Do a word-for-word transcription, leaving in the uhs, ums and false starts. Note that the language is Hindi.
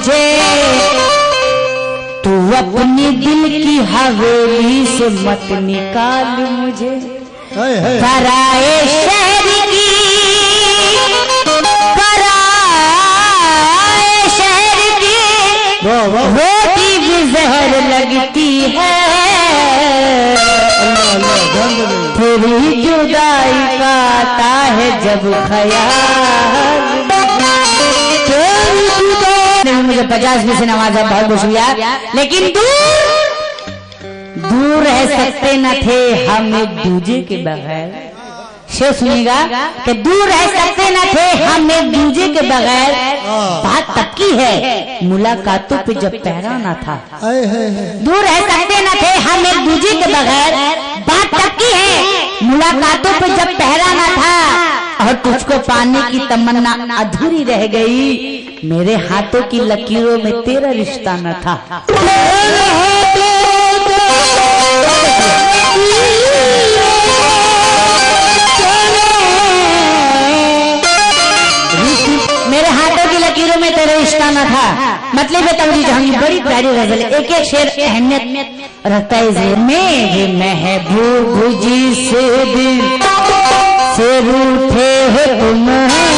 मुझे, तू अपनी दिल की हवेली से मत निकाल मुझे। पराए शहर की, पराए शहर की रोटी भी जहर लगती है, तेरी जुदाई का आता है जब ख्याल। मुझे पचास में से नवाजा, बहुत बहुत शुक्रिया। लेकिन दूर दूर रह सकते न थे हम एक दूजे के बगैर। शेर सुनिएगा कि दूर रह सकते न थे हम एक दूजे के बगैर। बात तब की है मुलाकातों पे जब पहरा ना था। दूर रह सकते न थे हम एक दूजे के बगैर। बात तब की है मुलाकातों पे जब पहरा ना था, और तुझको पाने की तमन्ना अधूरी रह गई। मेरे हाथों की लकीरों में तेरा रिश्ता न था। मेरे हाथों की लकीरों में तेरा रिश्ता न था। मतलब है तवरी जहांगी बड़ी प्यारी गजल है। एक एक शेर अहमियत रखता है। मेरे महबूब जी से दिल से रूठे हो तुम